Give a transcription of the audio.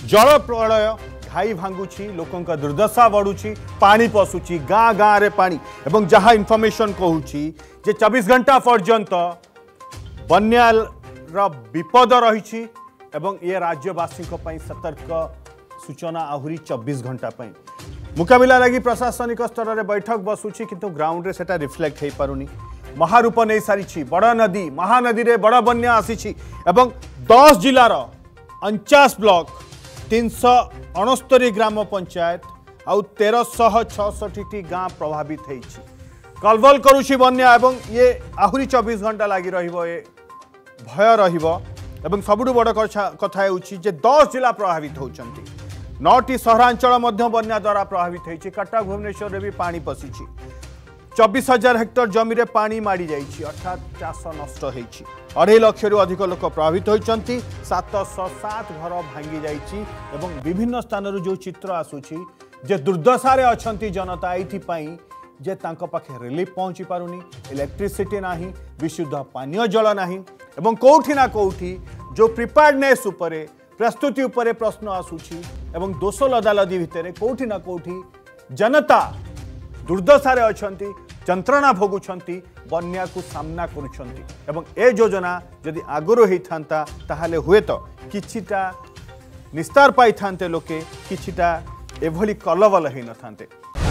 जल प्रलय घाई भांगुची लोकों दुर्दशा बढ़ुची पानी पशुची गाँ गाँ रे पानी एवं जहाँ इनफॉरमेशन कहूची जे 24 घंटा पर्यंत बन्या विपद रही एवं ये राज्यवासी सतर्क सूचना आहुरी 24 घंटा मुकाबला लगी प्रशासनिक स्तर में बैठक बसुची किंतु ग्राउंड रे सेटा रिफ्लेक्ट हो पारुनी। महारूप नहीं सारी बड़ नदी महानदी रे बड़ बन्या आसी एवं 10 जिलार 49 ब्लॉक 369 ग्राम पंचायत आउ 1366 गाँ प्रभावित होती कलबल करुछि बन्या एवं ये आहुरी 24 घंटा लगी रहिबो ये भय रहिबो एवं सबुठु बड़ कथा होउछि जे 10 जिला प्रभावित होउछंती 9टी सहरांचल मध्य बन्या द्वारा प्रभावित होइछि। कटक भुवनेश्वर रे भी पानी पसिछि 24,000 हेक्टर जमी रे पानी माड़ी जाइछि अर्थात चाष नष्ट होइछि 2.5 लाख रु अधिक लोक प्रभावित होइछंती 707 घर भांगी जाइछि एवं विभिन्न स्थान रो जो चित्र आसुछि जे दुर्दशा रे अछंती जनता एथि पई जे तांको पाखे रिलीफ पहुंची पारुनी इलेक्ट्रिसिटी नाही विशुद्ध पानीय जल नाही एवं कोठी ना कोठी जो प्रिपेयर्डनेस उपरे प्रस्तुति उपरे प्रश्न आसुछि एवं दोष लदालदी भितर कोठी ना कोठी जनता दुर्दशा रे अछंती यंत्रणा भोगुछंती बन्या को सामना करुछंती एवं ए योजना जदि आगुरो हेई थांता ताहाले हुए तो किछिटा निस्तार पाई थांते लोके किछिटा एभली कलबल हेई न थांते।